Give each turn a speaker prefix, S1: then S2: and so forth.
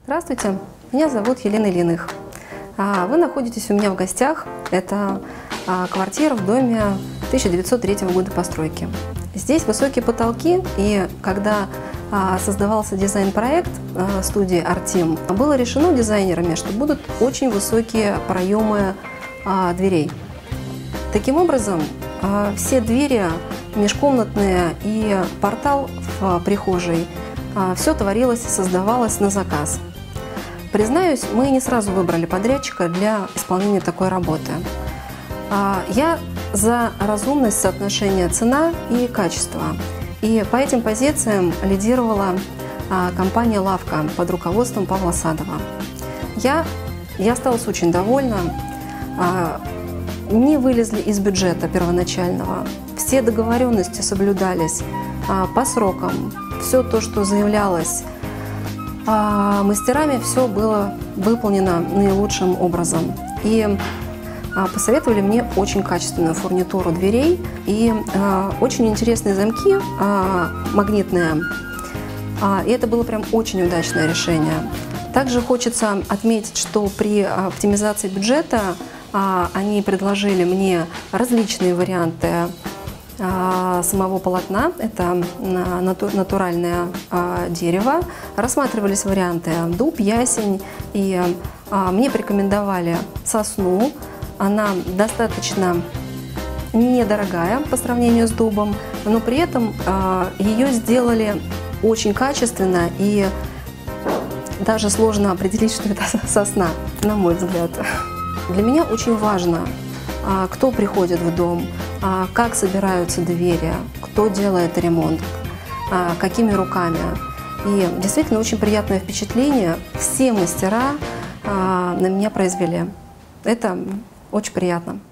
S1: Здравствуйте, меня зовут Елена Ильиных. Вы находитесь у меня в гостях. Это квартира в доме 1903 года постройки. Здесь высокие потолки, и когда создавался дизайн-проект студии «Артим», было решено дизайнерами, что будут очень высокие проемы дверей. Таким образом, все двери межкомнатные и портал в прихожей, все творилось и создавалось на заказ. Признаюсь, мы не сразу выбрали подрядчика для исполнения такой работы. Я за разумность соотношения цена и качество. И по этим позициям лидировала компания «Лавка» под руководством Павла Садова. Я осталась очень довольна. Не вылезли из бюджета первоначального. Все договоренности соблюдались по срокам. Все то, что заявлялось мастерами, все было выполнено наилучшим образом. И посоветовали мне очень качественную фурнитуру дверей и очень интересные замки магнитные. И это было прям очень удачное решение. Также хочется отметить, что при оптимизации бюджета они предложили мне различные варианты самого полотна. Это натуральное дерево. Рассматривались варианты дуб, ясень. И мне порекомендовали сосну. Она достаточно недорогая по сравнению с дубом, но при этом ее сделали очень качественно, и даже сложно определить, что это сосна, на мой взгляд. Для меня очень важно, кто приходит в дом, как собираются двери, кто делает ремонт, какими руками. И действительно очень приятное впечатление все мастера на меня произвели. Это очень приятно.